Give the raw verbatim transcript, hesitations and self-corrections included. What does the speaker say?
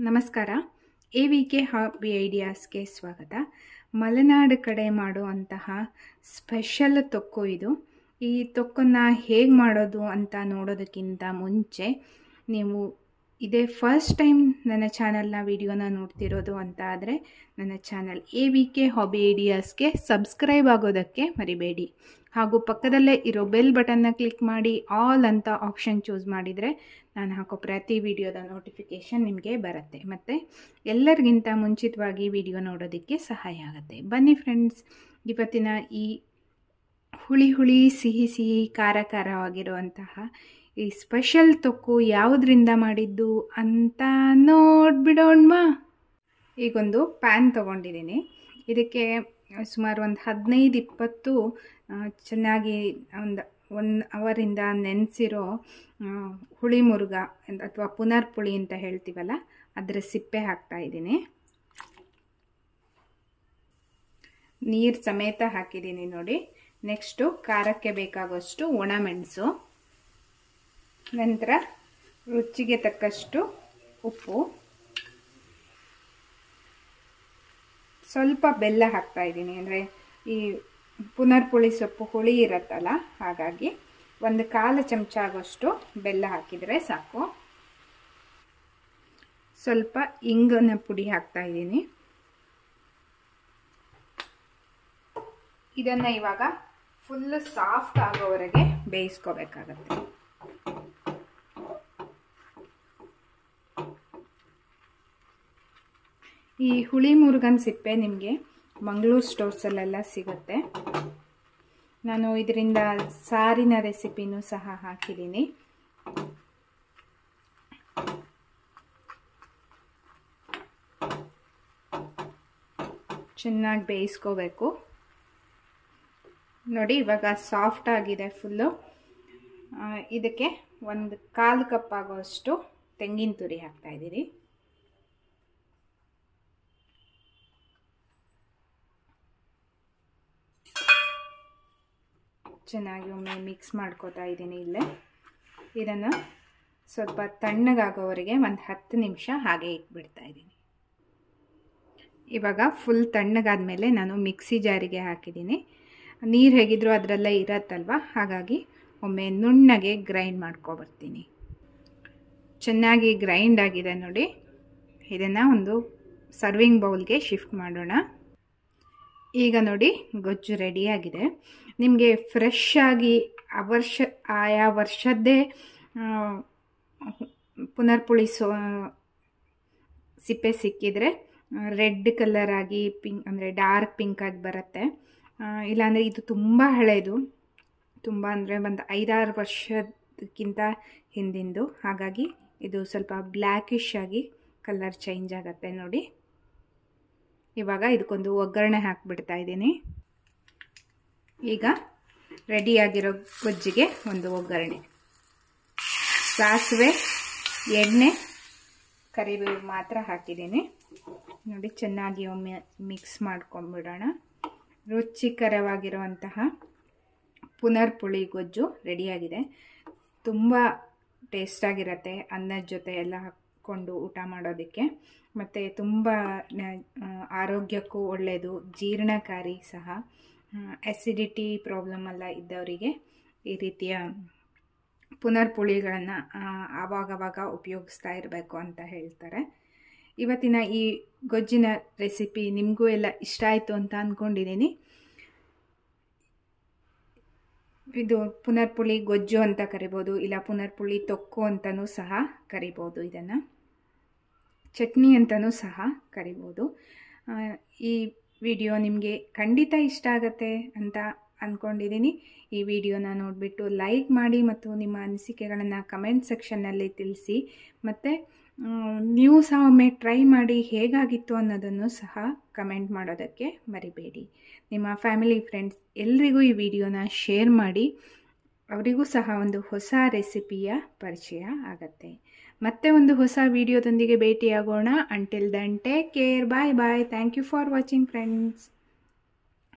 ನಮಸ್ಕಾರ. A V K hobby ಐಡಿಯಾಸ್ಗೆ ಸ್ವಾಗತ. ಮಲೆನಾಡು ಕಡೆ ಮಾಡುವಂತಹ ಸ್ಪೆಷಲ್ ತೊಕ್ಕು ಇದು. ಈ ತೊಕ್ಕನ್ನು ಹೇಗೆ ಮಾಡೋದು ಅಂತ ನೋಡೋದಕ್ಕಿಂತ ಮುಂಚೆ ನೀವು ಇದೇ ಫಸ್ಟ್ ಟೈಮ್ ನನ್ನ ಚಾನಲ್ನ ವಿಡಿಯೋನ ನೋಡ್ತಿರೋದು ಅಂತ ಆದರೆ ನನ್ನ channel A V K hobby ಐಡಿಯಾಸ್ಗೆ ಸಬ್ಸ್ಕ್ರೈಬ್ ಆಗೋದಕ್ಕೆ ಮರಿಬೇಡಿ. ಹಾಗೂ ಪಕ್ಕದಲ್ಲೇ ಇರೋ ಬೆಲ್ ಬಟನ್ನ ಕ್ಲಿಕ್ ಮಾಡಿ ಆಲ್ ಅಂತ ಆಪ್ಷನ್ ಚೂಸ್ ಮಾಡಿದರೆ ನಾನು ಹಾಕೋ ಪ್ರತಿ ವಿಡಿಯೋದ ನೋಟಿಫಿಕೇಷನ್ ನಿಮಗೆ ಬರುತ್ತೆ ಮತ್ತು ಎಲ್ಲರಿಗಿಂತ ಮುಂಚಿತವಾಗಿ ವಿಡಿಯೋ ನೋಡೋದಕ್ಕೆ ಸಹಾಯ ಆಗುತ್ತೆ. ಬನ್ನಿ ಫ್ರೆಂಡ್ಸ್, ಇವತ್ತಿನ ಈ ಹುಳಿ ಹುಳಿ ಸಿಹಿ ಸಿಹಿ ಖಾರ ಖಾರವಾಗಿರುವಂತಹ ಈ ಸ್ಪೆಷಲ್ ತೊಕ್ಕು ಯಾವುದರಿಂದ ಮಾಡಿದ್ದು ಅಂತ ನೋಡ್ಬಿಡೋಣ. ಈಗೊಂದು ಪ್ಯಾನ್ ತೊಗೊಂಡಿದ್ದೀನಿ. ಇದಕ್ಕೆ ಸುಮಾರು ಒಂದು ಹದಿನೈದು ಇಪ್ಪತ್ತು ಚೆನ್ನಾಗಿ ಒಂದು ಒನ್ ಅವರಿಂದ ನೆನೆಸಿರೋ ಹುಳಿ ಮುರುಗ ಅಥವಾ ಪುನರ್ಪುಳಿ ಅಂತ ಹೇಳ್ತೀವಲ್ಲ, ಅದರ ಸಿಪ್ಪೆ ಹಾಕ್ತಾಯಿದ್ದೀನಿ. ನೀರು ಸಮೇತ ಹಾಕಿದ್ದೀನಿ ನೋಡಿ. ನೆಕ್ಸ್ಟು ಖಾರಕ್ಕೆ ಬೇಕಾಗುವಷ್ಟು ಒಣಮೆಣಸು, ನಂತರ ರುಚಿಗೆ ತಕ್ಕಷ್ಟು ಉಪ್ಪು, ಸ್ವಲ್ಪ ಬೆಲ್ಲ ಹಾಕ್ತಾಯಿದ್ದೀನಿ. ಅಂದರೆ ಈ ಪುನರ್ಪುಳಿ ಸೊಪ್ಪು ಹುಳಿ ಇರುತ್ತಲ್ಲ, ಹಾಗಾಗಿ ಒಂದು ಕಾಲು ಚಮಚ ಆಗೋಷ್ಟು ಬೆಲ್ಲ ಹಾಕಿದರೆ ಸಾಕು. ಸ್ವಲ್ಪ ಇಂಗನ ಪುಡಿ ಹಾಕ್ತಾಯಿದ್ದೀನಿ. ಇದನ್ನು ಇವಾಗ ಫುಲ್ ಸಾಫ್ಟ್ ಆಗೋವರೆಗೆ ಬೇಯಿಸ್ಕೋಬೇಕಾಗತ್ತೆ. ಈ ಹುಳಿ ಮುರುಗನ್ ಸಿಪ್ಪೆ ನಿಮಗೆ ಮಂಗಳೂರು ಸ್ಟೋರ್ಸಲ್ಲೆಲ್ಲ ಸಿಗುತ್ತೆ. ನಾನು ಇದರಿಂದ ಸಾರಿನ ರೆಸಿಪಿನೂ ಸಹ ಹಾಕಿದ್ದೀನಿ. ಚೆನ್ನಾಗಿ ಬೇಯಿಸ್ಕೋಬೇಕು ನೋಡಿ. ಇವಾಗ ಸಾಫ್ಟ್ ಆಗಿದೆ ಫುಲ್ಲು. ಇದಕ್ಕೆ ಒಂದು ಕಾಲು ಕಪ್ ಆಗೋಷ್ಟು ತೆಂಗಿನ ತುರಿ ಹಾಕ್ತಾಯಿದ್ದೀರಿ. ಚೆನ್ನಾಗಿ ಒಮ್ಮೆ ಮಿಕ್ಸ್ ಮಾಡ್ಕೋತಾ ಇದ್ದೀನಿ ಇಲ್ಲೇ. ಇದನ್ನು ಸ್ವಲ್ಪ ತಣ್ಣಗಾಗೋವರೆಗೆ ಒಂದು ಹತ್ತು ನಿಮಿಷ ಹಾಗೆ ಇಟ್ಬಿಡ್ತಾ ಇದ್ದೀನಿ. ಇವಾಗ ಫುಲ್ ತಣ್ಣಗಾದ್ಮೇಲೆ ನಾನು ಮಿಕ್ಸಿ ಜಾರಿಗೆ ಹಾಕಿದ್ದೀನಿ. ನೀರು ಹೇಗಿದ್ರೂ ಅದರಲ್ಲೇ ಇರತ್ತಲ್ವ, ಹಾಗಾಗಿ ಒಮ್ಮೆ ನುಣ್ಣಗೆ ಗ್ರೈಂಡ್ ಮಾಡ್ಕೊಬರ್ತೀನಿ. ಚೆನ್ನಾಗಿ ಗ್ರೈಂಡ್ ಆಗಿದೆ ನೋಡಿ. ಇದನ್ನು ಒಂದು ಸರ್ವಿಂಗ್ ಬೌಲ್ಗೆ ಶಿಫ್ಟ್ ಮಾಡೋಣ. ಈಗ ನೋಡಿ ಗೊಜ್ಜು ರೆಡಿಯಾಗಿದೆ. ನಿಮಗೆ ಫ್ರೆಶ್ ಆಗಿ ಆ ವರ್ಷ ಆಯಾ ವರ್ಷದ್ದೇ ಪುನರ್ಪುಳಿ ಸೋ ಸಿಪ್ಪೆ ಸಿಕ್ಕಿದರೆ ರೆಡ್ ಕಲರ್ ಆಗಿ ಪಿಂಕ್ ಅಂದರೆ ಡಾರ್ಕ್ ಪಿಂಕ್ ಆಗಿ ಬರುತ್ತೆ. ಇಲ್ಲಾಂದರೆ ಇದು ತುಂಬ ಹಳೆಯದು, ತುಂಬ ಅಂದರೆ ಒಂದು ಐದಾರು ವರ್ಷಕ್ಕಿಂತ ಹಿಂದಿಂದು, ಹಾಗಾಗಿ ಇದು ಸ್ವಲ್ಪ ಬ್ಲ್ಯಾಕಿಶ್ ಆಗಿ ಕಲರ್ ಚೇಂಜ್ ಆಗುತ್ತೆ ನೋಡಿ. ಇವಾಗ ಇದಕ್ಕೊಂದು ಒಗ್ಗರಣೆ ಹಾಕಿಬಿಡ್ತಾ ಇದ್ದೀನಿ. ಈಗ ರೆಡಿಯಾಗಿರೋ ಗೊಜ್ಜಿಗೆ ಒಂದು ಒಗ್ಗರಣೆ, ಸಾಸಿವೆ, ಎಣ್ಣೆ, ಕರಿಬೇವು ಮಾತ್ರ ಹಾಕಿದ್ದೀನಿ ನೋಡಿ. ಚೆನ್ನಾಗಿ ಒಮ್ಮೆ ಮಿಕ್ಸ್ ಮಾಡ್ಕೊಂಡ್ಬಿಡೋಣ. ರುಚಿಕರವಾಗಿರುವಂತಹ ಪುನರ್ಪುಳಿ ಗೊಜ್ಜು ರೆಡಿಯಾಗಿದೆ. ತುಂಬ ಟೇಸ್ಟಾಗಿರುತ್ತೆ ಅನ್ನದ ಜೊತೆ ಎಲ್ಲ ಹಾಕ್ಕೊಂಡು ಊಟ ಮಾಡೋದಕ್ಕೆ. ಮತ್ತು ತುಂಬ ಆರೋಗ್ಯಕ್ಕೂ ಒಳ್ಳೆಯದು, ಜೀರ್ಣಕಾರಿ ಸಹ. ಆ್ಯಸಿಡಿಟಿ ಪ್ರಾಬ್ಲಮ್ ಎಲ್ಲ ಇದ್ದವರಿಗೆ ಈ ರೀತಿಯ ಪುನರ್ಪುಳಿಗಳನ್ನು ಆವಾಗವಾಗ ಉಪಯೋಗಿಸ್ತಾ ಇರಬೇಕು ಅಂತ ಹೇಳ್ತಾರೆ. ಇವತ್ತಿನ ಈ ಗೊಜ್ಜಿನ ರೆಸಿಪಿ ನಿಮಗೂ ಎಲ್ಲ ಇಷ್ಟ ಆಯಿತು ಅಂತ ಅಂದ್ಕೊಂಡಿದ್ದೀನಿ. ಇದು ಪುನರ್ಪುಳಿ ಗೊಜ್ಜು ಅಂತ ಕರಿಬೋದು, ಇಲ್ಲ ಪುನರ್ಪುಳಿ ತೊಕ್ಕು ಅಂತಲೂ ಸಹ ಕರಿಬೋದು. ಇದನ್ನು ಚಟ್ನಿ ಅಂತಲೂ ಸಹ ಕರಿಬೋದು. ಈ ವಿಡಿಯೋ ನಿಮಗೆ ಖಂಡಿತ ಇಷ್ಟ ಆಗುತ್ತೆ ಅಂತ ಅಂದ್ಕೊಂಡಿದ್ದೀನಿ. ಈ ವಿಡಿಯೋನ ನೋಡಿಬಿಟ್ಟು ಲೈಕ್ ಮಾಡಿ ಮತ್ತು ನಿಮ್ಮ ಅನಿಸಿಕೆಗಳನ್ನು ಕಮೆಂಟ್ ಸೆಕ್ಷನ್ನಲ್ಲಿ ತಿಳಿಸಿ. ಮತ್ತು ನೀವು ಸಹ ಒಮ್ಮೆ ಟ್ರೈ ಮಾಡಿ ಹೇಗಾಗಿತ್ತು ಅನ್ನೋದನ್ನು ಸಹ ಕಮೆಂಟ್ ಮಾಡೋದಕ್ಕೆ ಮರಿಬೇಡಿ. ನಿಮ್ಮ ಫ್ಯಾಮಿಲಿ ಫ್ರೆಂಡ್ಸ್ ಎಲ್ರಿಗೂ ಈ ವಿಡಿಯೋನ ಶೇರ್ ಮಾಡಿ. ಅವರಿಗೂ ಸಹ ಒಂದು ಹೊಸ ರೆಸಿಪಿಯ ಪರಿಚಯ ಆಗತ್ತೆ. ಮತ್ತೆ ಒಂದು ಹೊಸ ವಿಡಿಯೋದೊಂದಿಗೆ ಭೇಟಿಯಾಗೋಣ. Until then take care, bye bye. Thank you for watching friends.